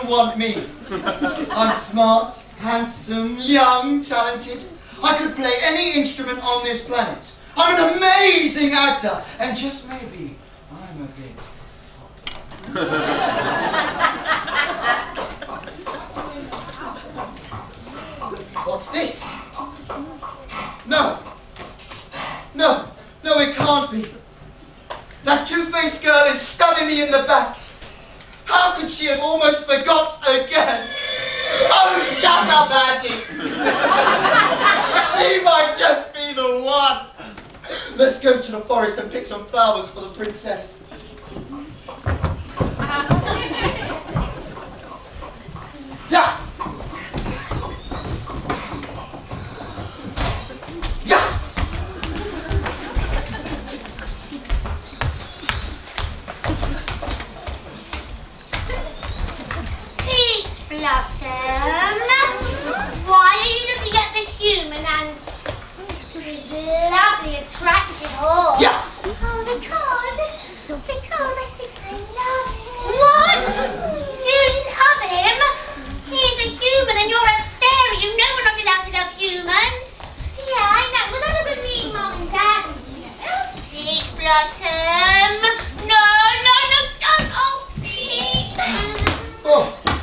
wouldn't want me. I'm smart, handsome, young, talented. I could play any instrument on this planet. I'm an amazing actor, and just maybe I'm a bit. What's this? No, it can't be. That two-faced girl is stabbing me in the back. How could she have almost forgot again? Oh, shut up, Auntie! She might just be the one. Let's go to the forest and pick some flowers for the princess. Yeah! Yeah! Peach Blossom, why are you looking at the human and lovely, attractive horse? Yeah! Oh, because I think I love him. What? You love him? He's a human and you're a fairy. You know we're not allowed to love humans. Yeah, I know. Well, that would mean Mum and Dad. Peach Blossom. No, don't. Oh, please. Oh.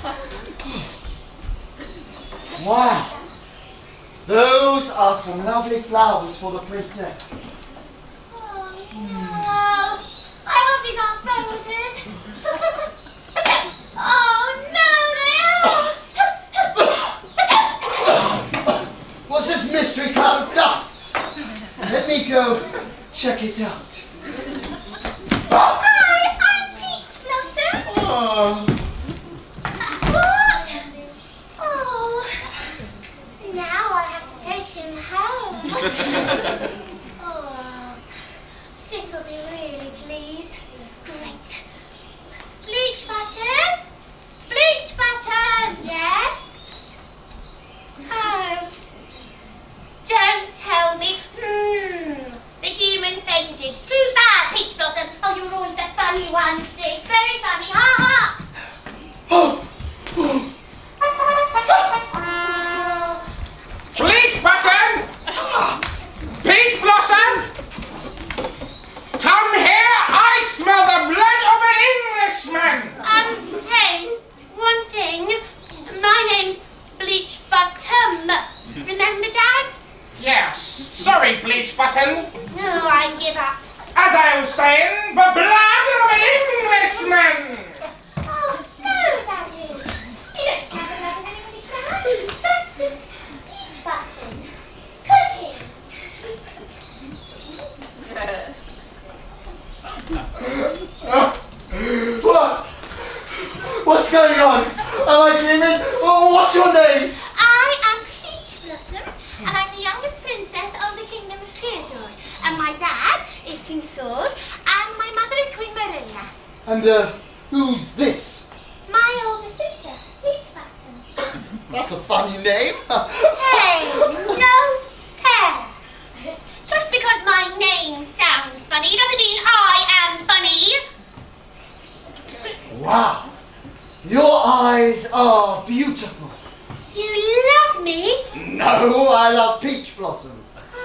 Wow. Those are some lovely flowers for the princess. Oh, no. I hope these aren't frozen. Oh, no, they are. What's this mystery cloud of dust? Let me go check it out. Hi, I'm Peach Blossom. Oh. What? Oh, now I have to take him home. Oh, Sis will be really pleased. Great. Bleach button? Bleach button, yes? Oh. Don't tell me. The human fainted. Too bad, Peach Blossom. Oh, you were always the funny one, Sis. Very funny. Ha ha. Oh. Bleach button! Peach Blossom! Come here! I smell the blood of an Englishman! Hey, one thing. My name's Bleach Bottom. Remember, Dad? Yes. Sorry, Bleach button. No, I give up. As I was saying, the blood of an Englishman! Oh, no, Daddy. You don't care about anybody's right. That's just Peach Button. Cooking. What? What's going on? Am I dreaming? Oh, what's your name? I am Peach Blossom, and I'm the youngest princess of the kingdom of Theatre. And my dad is King Sword, and my mother is Queen Marilla. And, who's this? My older sister, Peach Button. That's a funny name. Hey, no fair. Just because my name sounds funny doesn't mean I am funny. Wow. Your eyes are beautiful. You love me? No, I love Peach Blossom.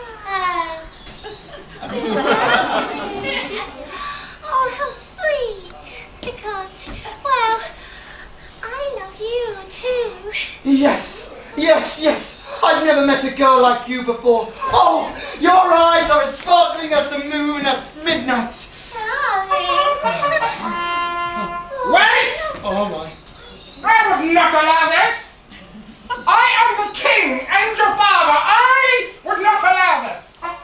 Oh, how sweet. Because, well, I love you too. Yes. I've never met a girl like you before. Oh, your eyes are as sparkling as the moon at midnight. Darling. Wait! Oh, my. I would not allow this! I am the king and your father! I would not allow this!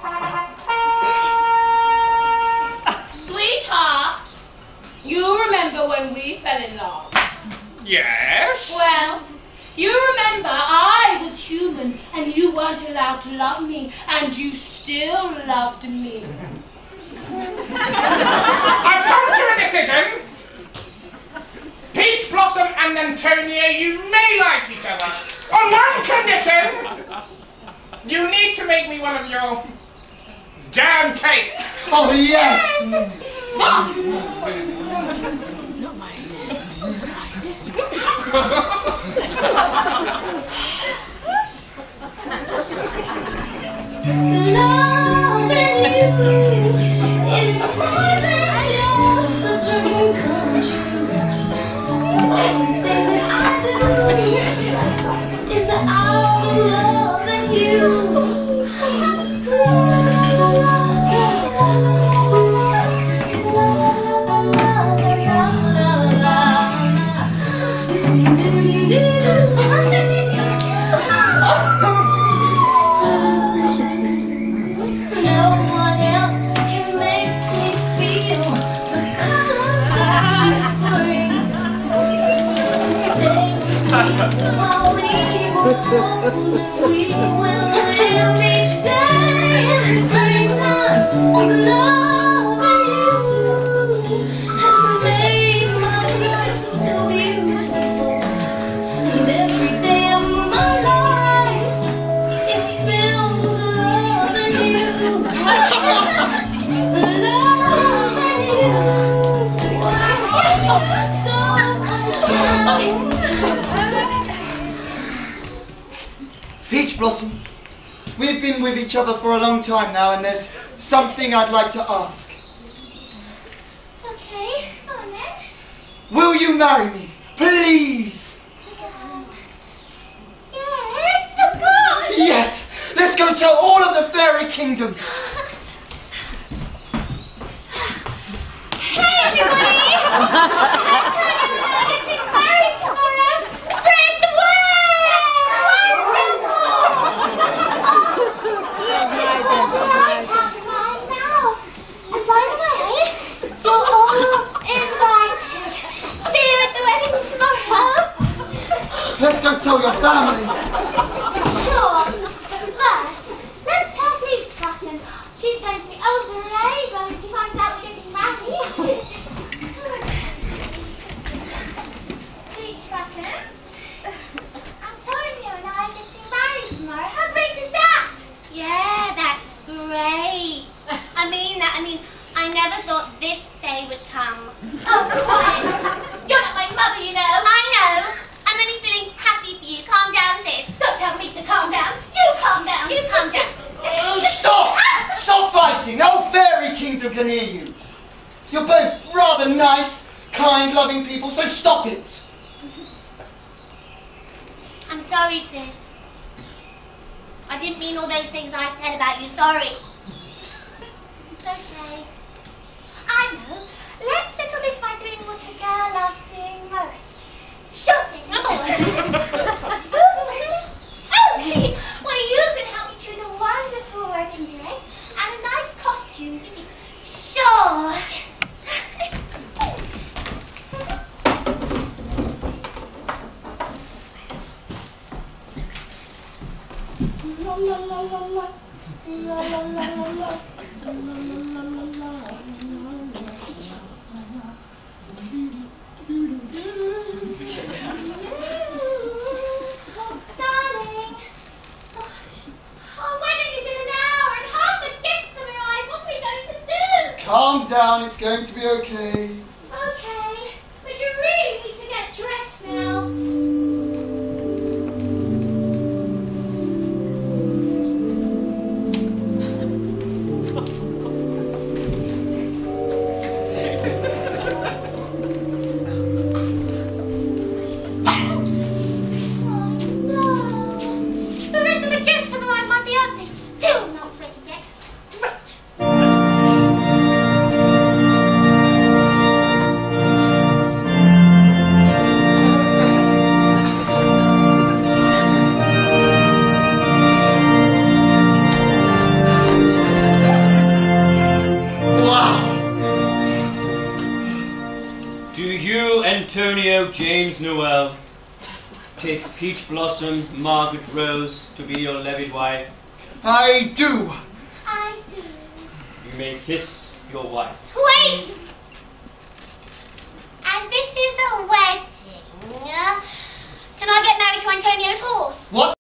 Sweetheart, you remember when we fell in love? Yes? Well, you remember I was human and you weren't allowed to love me, and you still loved me. I've come to a decision. Peach Blossom and Antonia, you may like each other. On one condition. You need to make me one of your jam cakes. Oh, yes. Not my Peach Blossom, we've been with each other for a long time now, and there's something I'd like to ask. Okay, go on then. Will you marry me? Please! Yes, of course! Yes! Let's go tell all of the fairy kingdom! Hey everybody! We're getting married tomorrow! Spread the And by the way, you're all invited. See you at the wedding tomorrow. Let's go tell your family! Sure. But first, let's tell Peach Blossom. She's going to be over the rainbow when she finds out we're getting married. Peach Blossom, Antonio and I are getting married tomorrow. How great is that? Yeah, that's great. I mean, I never thought this day would come. Oh, quiet. You're not my mother, you know. I know. I'm only feeling happy for you. Calm down, sis. Don't tell me to calm down. You calm down. You calm down. Stop! Stop fighting! The whole fairy kingdom can hear you. You're both rather nice, kind, loving people, so stop it. I'm sorry, sis. I didn't mean all those things I said about you. Sorry. It's okay. I know. Let's settle this by doing what a girl loves doing most. Shopping. Okay. Well, you can help me choose a wonderful wedding dress and a nice costume. Sure. La la la la la. La la la la la. Darling. Our wedding is in an hour and half the guests have arrived. What are we going to do? Calm down, it's going to be okay. Okay, but you really need to get dressed now. Antonio James Noel, take Peach Blossom Margaret Rose to be your levied wife. I do. I do. You may kiss your wife. Wait! As this is the wedding, can I get married to Antonio's horse? What?